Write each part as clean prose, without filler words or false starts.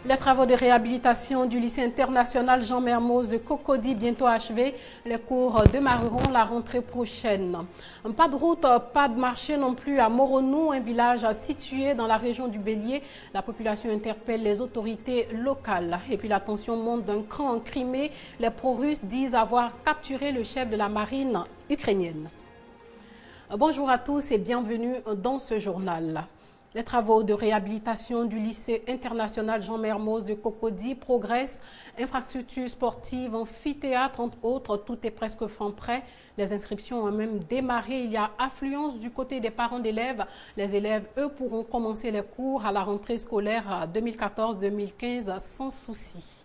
Les travaux de réhabilitation du lycée international Jean Mermoz de Cocody bientôt achevés. Les cours démarreront la rentrée prochaine. Pas de route, pas de marché non plus à Moronou, un village situé dans la région du Bélier. La population interpelle les autorités locales. Et puis la tension monte d'un cran en Crimée. Les pro-russes disent avoir capturé le chef de la marine ukrainienne. Bonjour à tous et bienvenue dans ce journal. Les travaux de réhabilitation du lycée international Jean Mermoz de Cocody progressent. Infrastructures sportives, amphithéâtre, entre autres, tout est presque fin prêt. Les inscriptions ont même démarré. Il y a affluence du côté des parents d'élèves. Les élèves, eux, pourront commencer les cours à la rentrée scolaire 2014-2015 sans souci.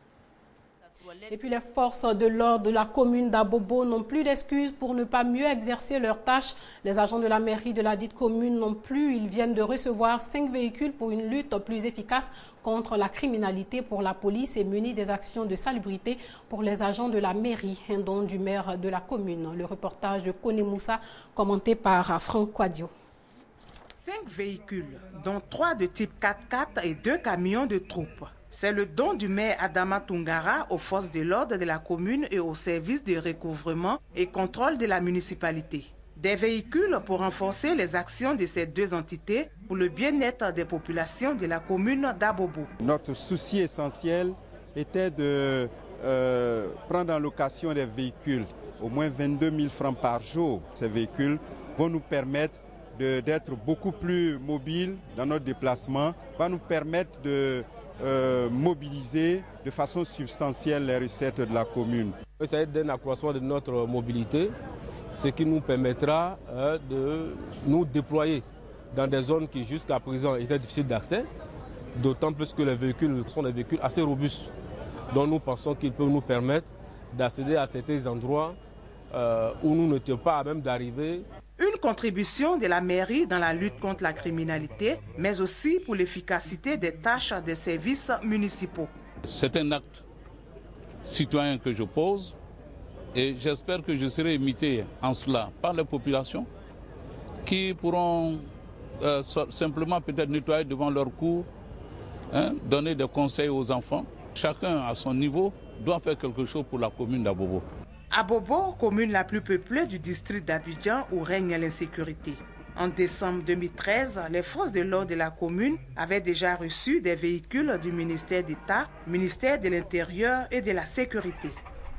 Et puis les forces de l'ordre de la commune d'Abobo n'ont plus d'excuses pour ne pas mieux exercer leurs tâches. Les agents de la mairie de la dite commune non plus. Ils viennent de recevoir 5 véhicules pour une lutte plus efficace contre la criminalité pour la police et mener des actions de salubrité pour les agents de la mairie, un don du maire de la commune. Le reportage de Kone Moussa commenté par Franck Quadio. 5 véhicules, dont 3 de type 4x4 et 2 camions de troupes. C'est le don du maire Adama Tungara aux forces de l'ordre de la commune et au service de recouvrement et contrôle de la municipalité. Des véhicules pour renforcer les actions de ces deux entités pour le bien-être des populations de la commune d'Abobo. Notre souci essentiel était de prendre en location des véhicules, au moins 22 000 francs par jour. Ces véhicules vont nous permettre d'être beaucoup plus mobiles dans notre déplacement, va nous permettre de mobiliser de façon substantielle les recettes de la commune. Ça va être un accroissement de notre mobilité, ce qui nous permettra de nous déployer dans des zones qui jusqu'à présent étaient difficiles d'accès, d'autant plus que les véhicules sont des véhicules assez robustes, dont nous pensons qu'ils peuvent nous permettre d'accéder à certains endroits où nous n'étions pas à même d'arriver. Une contribution de la mairie dans la lutte contre la criminalité, mais aussi pour l'efficacité des tâches des services municipaux. C'est un acte citoyen que je pose et j'espère que je serai imité en cela par les populations qui pourront simplement peut-être nettoyer devant leur cour, donner des conseils aux enfants. Chacun à son niveau doit faire quelque chose pour la commune d'Abobo. Abobo, commune la plus peuplée du district d'Abidjan où règne l'insécurité. En décembre 2013, les forces de l'ordre de la commune avaient déjà reçu des véhicules du ministère d'État, ministère de l'Intérieur et de la Sécurité.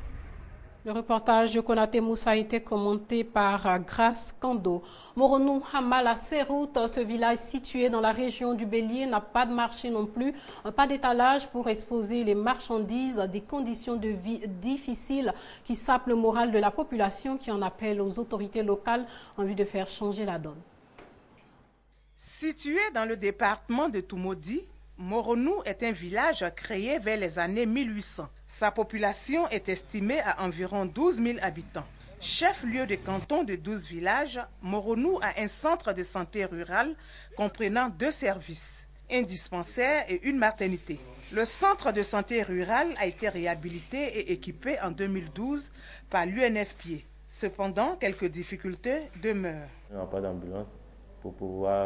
Le reportage de Konate Moussa a été commenté par Grace Kando. Moronou Hamal à Serrout, ce village situé dans la région du Bélier, n'a pas de marché non plus, pas d'étalage pour exposer les marchandises, des conditions de vie difficiles qui sapent le moral de la population qui en appelle aux autorités locales en vue de faire changer la donne. Situé dans le département de Toumoudi, Moronou est un village créé vers les années 1800. Sa population est estimée à environ 12 000 habitants. Chef-lieu de canton de 12 villages, Moronou a un centre de santé rural comprenant 2 services, un dispensaire et une maternité. Le centre de santé rural a été réhabilité et équipé en 2012 par l'UNFPA. Cependant, quelques difficultés demeurent. On n'a pas d'ambulance pour pouvoir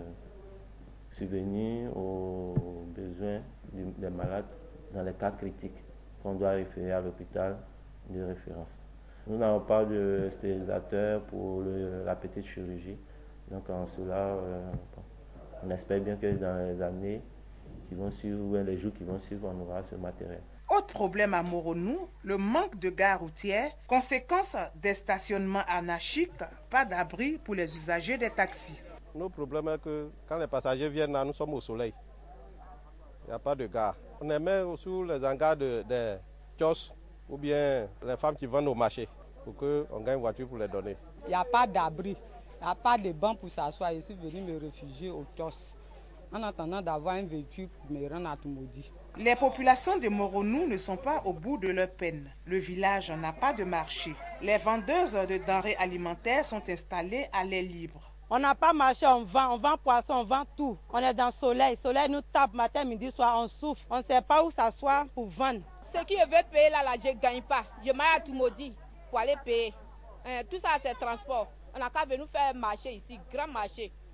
subvenir aux besoins des malades dans les cas critiques qu'on doit référer à l'hôpital de référence. Nous n'avons pas de stérilisateur pour la petite chirurgie. Donc en cela, on espère bien que dans les années qui vont suivre, ou les jours qui vont suivre, on aura ce matériel. Autre problème à Moronou, le manque de gares routières, conséquence des stationnements anarchiques, pas d'abri pour les usagers des taxis. Notre problème est que quand les passagers viennent là, nous sommes au soleil. Il n'y a pas de gare. On aimerait sous les hangars des kiosques ou bien les femmes qui vendent au marché pour qu'on gagne une voiture pour les donner. Il n'y a pas d'abri, il n'y a pas de banc pour s'asseoir. Je suis venu me réfugier au kiosque en attendant d'avoir un véhicule pour me rendre à Toumoudi. Les populations de Moronou ne sont pas au bout de leur peine. Le village n'a pas de marché. Les vendeuses de denrées alimentaires sont installées à l'air libre. On n'a pas marché, on vend poisson, on vend tout. On est dans le soleil. Le soleil nous tape matin, midi, soir, on souffre. On ne sait pas où s'asseoir pour vendre. Ce qui veut payer là, je ne gagne pas. Je m'arrête à Toumoudi pour aller payer. Tout ça, c'est transport. On n'a qu'à venir faire un marché ici, grand marché.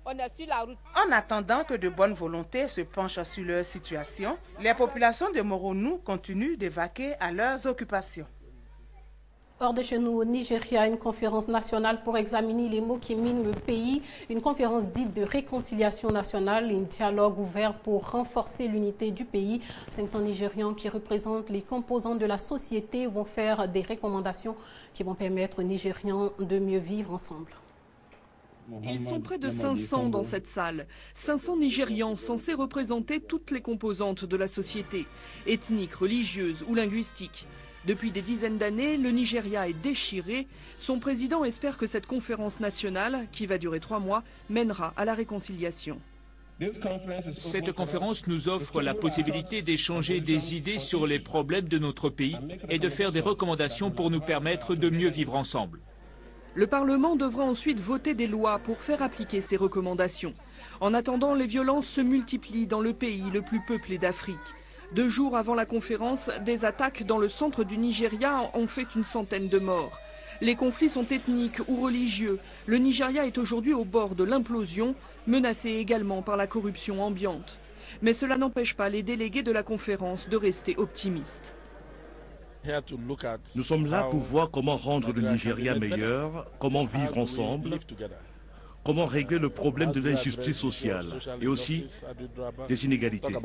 On est sur la route. En attendant que de bonnes volontés se penchent sur leur situation, les populations de Moronou continuent de vaquer à leurs occupations. Hors de chez nous, au Nigeria, une conférence nationale pour examiner les maux qui minent le pays. Une conférence dite de réconciliation nationale, un dialogue ouvert pour renforcer l'unité du pays. 500 Nigérians qui représentent les composants de la société vont faire des recommandations qui vont permettre aux Nigérians de mieux vivre ensemble. Ils sont près de 500 dans cette salle. 500 Nigérians censés représenter toutes les composantes de la société, ethniques, religieuses ou linguistiques. Depuis des dizaines d'années, le Nigeria est déchiré. Son président espère que cette conférence nationale, qui va durer 3 mois, mènera à la réconciliation. Cette conférence nous offre la possibilité d'échanger des idées sur les problèmes de notre pays et de faire des recommandations pour nous permettre de mieux vivre ensemble. Le Parlement devra ensuite voter des lois pour faire appliquer ces recommandations. En attendant, les violences se multiplient dans le pays le plus peuplé d'Afrique. 2 jours avant la conférence, des attaques dans le centre du Nigeria ont fait une centaine de morts. Les conflits sont ethniques ou religieux. Le Nigeria est aujourd'hui au bord de l'implosion, menacé également par la corruption ambiante. Mais cela n'empêche pas les délégués de la conférence de rester optimistes. Nous sommes là pour voir comment rendre le Nigeria meilleur, comment vivre ensemble, comment régler le problème de l'injustice sociale et aussi des inégalités.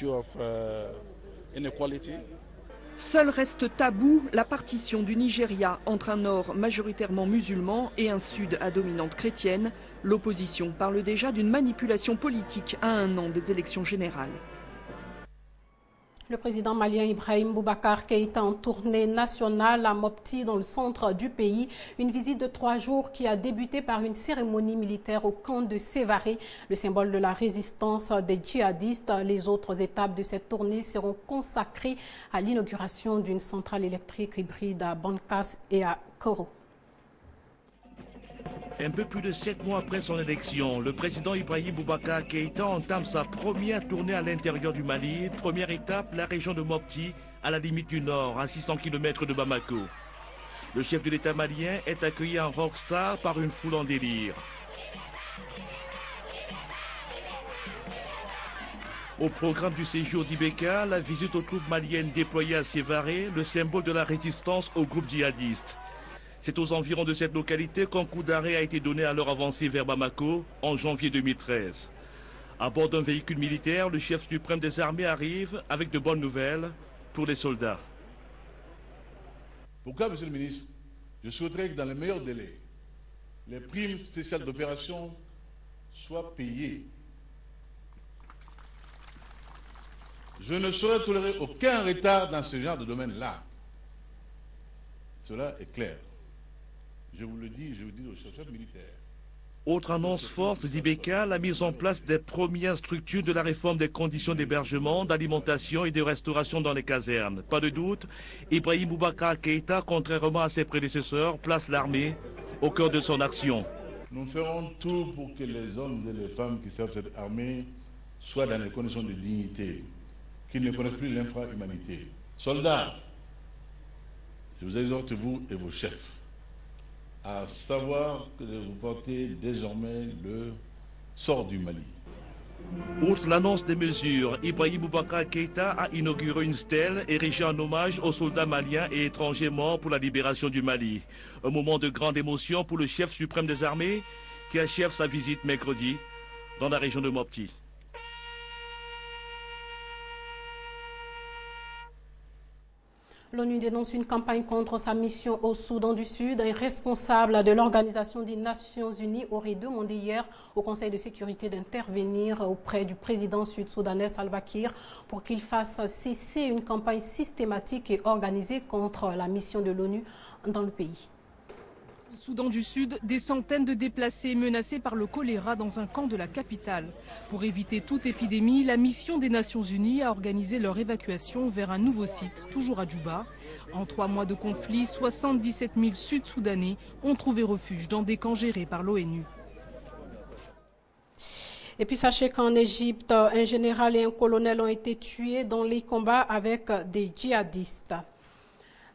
Seul reste tabou la partition du Nigeria entre un nord majoritairement musulman et un sud à dominante chrétienne. L'opposition parle déjà d'une manipulation politique à 1 an des élections générales. Le président malien Ibrahim Boubacar Keïta en tournée nationale à Mopti dans le centre du pays. Une visite de 3 jours qui a débuté par une cérémonie militaire au camp de Sévaré, le symbole de la résistance des djihadistes. Les autres étapes de cette tournée seront consacrées à l'inauguration d'une centrale électrique hybride à Bankas et à Koro. Un peu plus de 7 mois après son élection, le président Ibrahim Boubacar Keïta entame sa première tournée à l'intérieur du Mali. Première étape, la région de Mopti, à la limite du nord, à 600 km de Bamako. Le chef de l'État malien est accueilli en rockstar par une foule en délire. Au programme du séjour d'Ibeka, la visite aux troupes maliennes déployées à Sévaré, le symbole de la résistance au groupe djihadiste. C'est aux environs de cette localité qu'un coup d'arrêt a été donné à leur avancée vers Bamako en janvier 2013. À bord d'un véhicule militaire, le chef suprême des armées arrive avec de bonnes nouvelles pour les soldats. Pourquoi, monsieur le ministre, je souhaiterais que dans les meilleurs délais, les primes spéciales d'opération soient payées. Je ne saurais tolérer aucun retard dans ce genre de domaine-là. Cela est clair. Je vous le dis, je vous dis aux chefs militaires. Autre annonce forte d'Ibeka, la mise en place des premières structures de la réforme des conditions d'hébergement, d'alimentation et de restauration dans les casernes. Pas de doute, Ibrahim Boubacar Keïta, contrairement à ses prédécesseurs, place l'armée au cœur de son action. Nous ferons tout pour que les hommes et les femmes qui servent cette armée soient dans des conditions de dignité, qu'ils ne connaissent plus l'infra-humanité. Soldats, je vous exhorte, vous et vos chefs, à savoir que vous portez désormais le sort du Mali. Outre l'annonce des mesures, Ibrahim Boubacar Keïta a inauguré une stèle érigée en hommage aux soldats maliens et étrangers morts pour la libération du Mali. Un moment de grande émotion pour le chef suprême des armées qui achève sa visite mercredi dans la région de Mopti. L'ONU dénonce une campagne contre sa mission au Soudan du Sud. Un responsable de l'Organisation des Nations Unies aurait demandé hier au Conseil de sécurité d'intervenir auprès du président sud-soudanais Salva Kiir pour qu'il fasse cesser une campagne systématique et organisée contre la mission de l'ONU dans le pays. Au Soudan du Sud, des centaines de déplacés menacés par le choléra dans un camp de la capitale. Pour éviter toute épidémie, la mission des Nations Unies a organisé leur évacuation vers un nouveau site, toujours à Djouba. En 3 mois de conflit, 77 000 Sud-Soudanais ont trouvé refuge dans des camps gérés par l'ONU. Et puis sachez qu'en Égypte, un général et un colonel ont été tués dans les combats avec des djihadistes.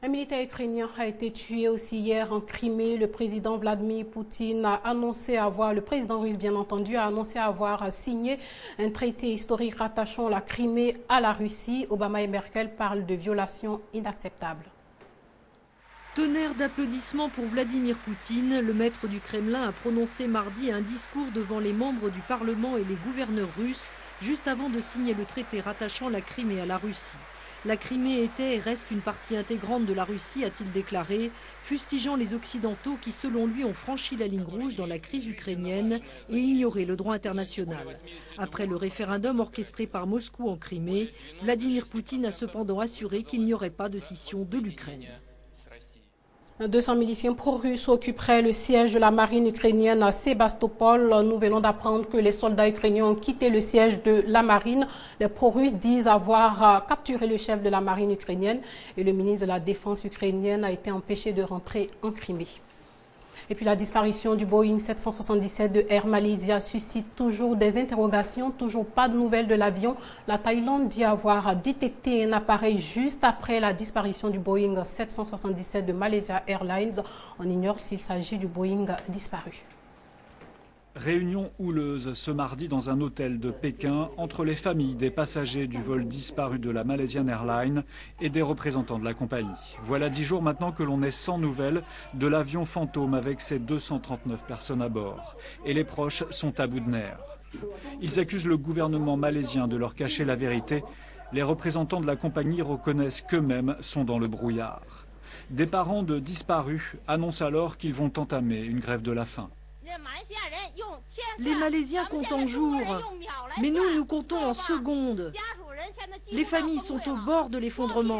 Un militaire ukrainien a été tué aussi hier en Crimée. Le président Vladimir Poutine a annoncé le président russe bien entendu, a annoncé avoir signé un traité historique rattachant la Crimée à la Russie. Obama et Merkel parlent de violations inacceptables. Tonnerre d'applaudissements pour Vladimir Poutine. Le maître du Kremlin a prononcé mardi un discours devant les membres du Parlement et les gouverneurs russes, juste avant de signer le traité rattachant la Crimée à la Russie. La Crimée était et reste une partie intégrante de la Russie, a-t-il déclaré, fustigeant les Occidentaux qui, selon lui, ont franchi la ligne rouge dans la crise ukrainienne et ignoré le droit international. Après le référendum orchestré par Moscou en Crimée, Vladimir Poutine a cependant assuré qu'il n'y aurait pas de scission de l'Ukraine. 200 miliciens pro-russes occuperaient le siège de la marine ukrainienne à Sébastopol. Nous venons d'apprendre que les soldats ukrainiens ont quitté le siège de la marine. Les pro-russes disent avoir capturé le chef de la marine ukrainienne et le ministre de la Défense ukrainienne a été empêché de rentrer en Crimée. Et puis la disparition du Boeing 777 de Air Malaysia suscite toujours des interrogations, toujours pas de nouvelles de l'avion. La Thaïlande dit avoir détecté un appareil juste après la disparition du Boeing 777 de Malaysia Airlines. On ignore s'il s'agit du Boeing disparu. Réunion houleuse ce mardi dans un hôtel de Pékin entre les familles des passagers du vol disparu de la Malaysian Airlines et des représentants de la compagnie. Voilà 10 jours maintenant que l'on est sans nouvelles de l'avion fantôme avec ses 239 personnes à bord. Et les proches sont à bout de nerfs. Ils accusent le gouvernement malaisien de leur cacher la vérité. Les représentants de la compagnie reconnaissent qu'eux-mêmes sont dans le brouillard. Des parents de disparus annoncent alors qu'ils vont entamer une grève de la faim. Les Malaisiens comptent en jours, mais nous comptons en secondes. Les familles sont au bord de l'effondrement.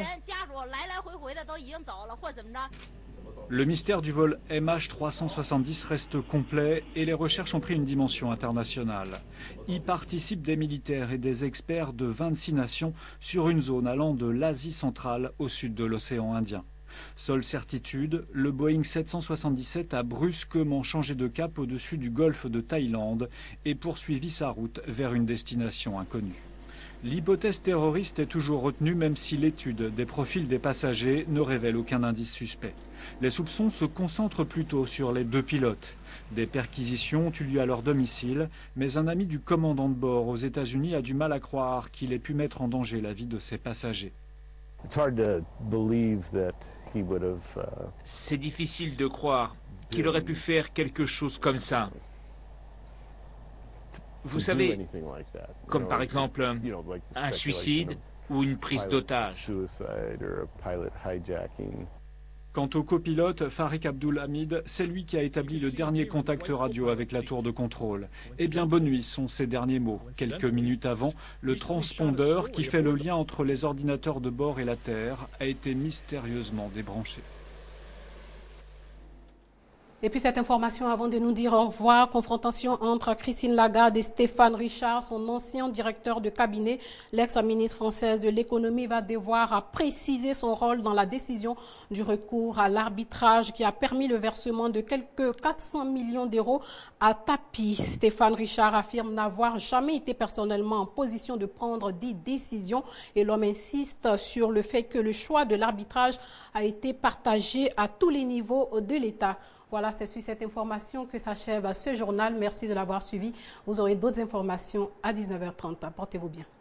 Le mystère du vol MH370 reste complet et les recherches ont pris une dimension internationale. Y participent des militaires et des experts de 26 nations sur une zone allant de l'Asie centrale au sud de l'océan Indien. Seule certitude, le Boeing 777 a brusquement changé de cap au-dessus du golfe de Thaïlande et poursuivi sa route vers une destination inconnue. L'hypothèse terroriste est toujours retenue même si l'étude des profils des passagers ne révèle aucun indice suspect. Les soupçons se concentrent plutôt sur les deux pilotes. Des perquisitions ont eu lieu à leur domicile, mais un ami du commandant de bord aux États-Unis a du mal à croire qu'il ait pu mettre en danger la vie de ses passagers. C'est difficile de croire qu'il aurait pu faire quelque chose comme ça. Vous savez, comme par exemple un suicide ou une prise d'otage. Quant au copilote, Farik Abdul Hamid, c'est lui qui a établi le dernier contact radio avec la tour de contrôle. Eh bien, bonne nuit sont ses derniers mots. Quelques minutes avant, le transpondeur qui fait le lien entre les ordinateurs de bord et la Terre a été mystérieusement débranché. Et puis cette information avant de nous dire au revoir, confrontation entre Christine Lagarde et Stéphane Richard, son ancien directeur de cabinet. L'ex-ministre française de l'économie va devoir préciser son rôle dans la décision du recours à l'arbitrage qui a permis le versement de quelques 400 millions d'euros à Tapi. Stéphane Richard affirme n'avoir jamais été personnellement en position de prendre des décisions et l'homme insiste sur le fait que le choix de l'arbitrage a été partagé à tous les niveaux de l'État. Voilà, c'est sur cette information que s'achève ce journal. Merci de l'avoir suivi. Vous aurez d'autres informations à 19h30. Portez-vous bien.